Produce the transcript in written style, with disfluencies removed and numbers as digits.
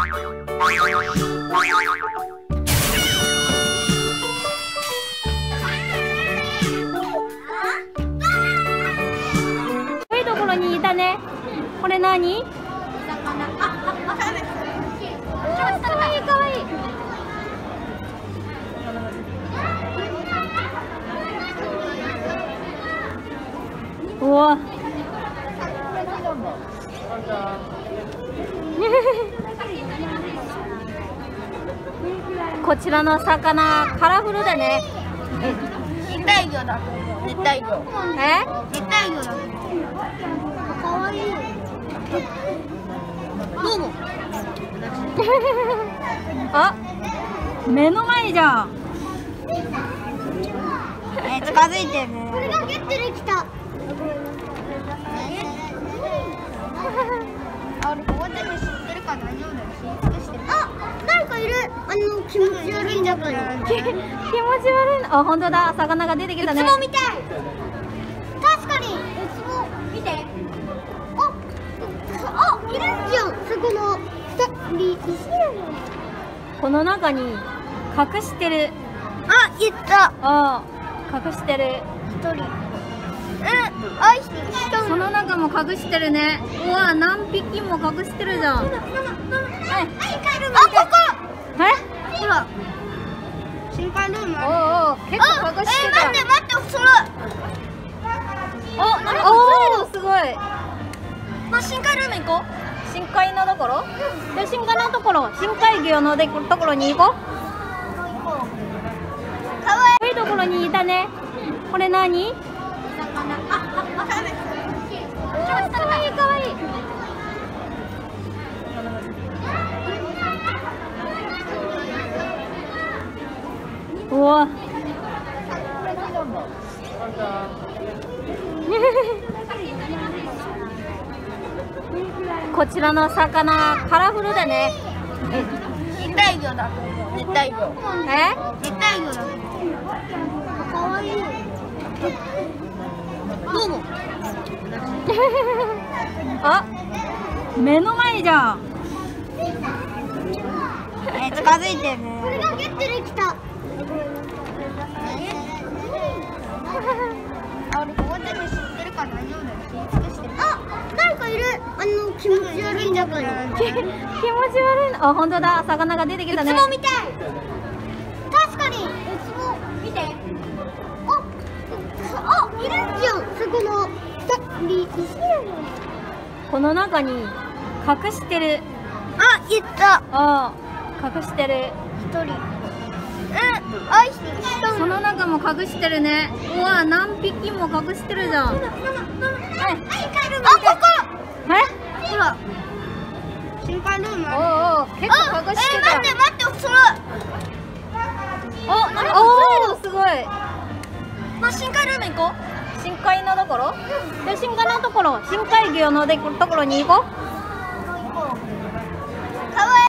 いところにいたね。これ何？かわいいかわいい。うわ。こちらの魚カラフルだね。 熱帯魚だ。熱帯魚。熱帯魚だ。かわいい。どうも。 あ、目の前じゃん。 近づいてね。これがゲットできた。あ、俺ここで知ってるから大丈夫だよ。あ、なんかいる。気持ち悪いんだから。 気持ち悪い。あ、本当だ。魚が出てきたね。 ウツボみたい。確かに。ウツボ見て。あ、いるじゃん。そこのこの中に隠してる。 あ、いた。 あ、隠してる。 一人。 その中も隠してるね。うわ、何匹も隠してるじゃん。はい。 あ、ここ。ほら。深海ルーム。 おお、結構隠してる。 待って、それ。 お、すごい。 深海ルーム行こう。 深海のところ？で、深海のところ、深海魚のところに行こう。 かわいいところにいたね。これ何？かわいいかわいい。うわ。こちらの魚カラフルだね。 熱帯魚だ。熱帯魚。熱帯魚だ。かわいい。どうも。 あ、目の前じゃん。 近づいてね。これがゲットできた。あ、俺ここで知ってるから大丈夫だよ。あ、なんかいる。気持ち悪いんだから。 気持ち悪い。あ、本当だ。魚が出てきたね。 ウツボみたい。確かに。ウツボ見て。あ、いるじゃん。そこのこの中に隠してる。 あ、いた。 あ、隠してる。 一人。 その中も隠してるね。うわ、何匹も隠してるじゃん。はい。 あ、ここ。ほら。深海ルーム。 おお、結構隠してる。 待って、それ。 おお、すごい。 深海ルーム行こう。 深海のところ？で、深海のところ、深海魚のところに行こう。 かわいい。